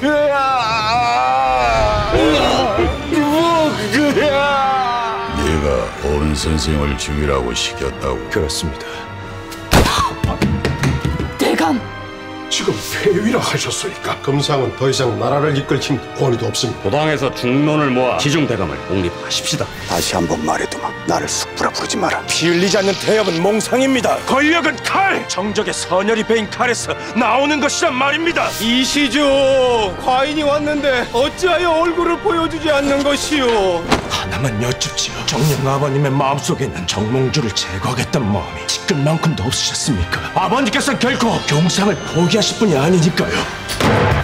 네가 온 선생을 죽이라고 시켰다고? 그렇습니다. 대감! 지금 폐위라 하셨으니까 금상은 더 이상 나라를 이끌 힘 권위도 없습니다. 도당에서 중론을 모아 지중대감을 옹립하십시다. 다시 한번 말해두마. 나를 숙부라 부르지 마라. 피 흘리지 않는 태엽은 몽상입니다. 권력은 칼! 정적의 선열이 베인 칼에서 나오는 것이란 말입니다. 이시죠. 과인이 왔는데 어찌하여 얼굴을 보여주지 않는 것이오? 하나만 여쭙지요. 정령 아버님의 마음속에 있는 정몽주를 제거하겠다는 마음이 지끈만큼도 없으셨습니까? 아버님께서는 결코 경상을 포기하실 분이 아니니까요.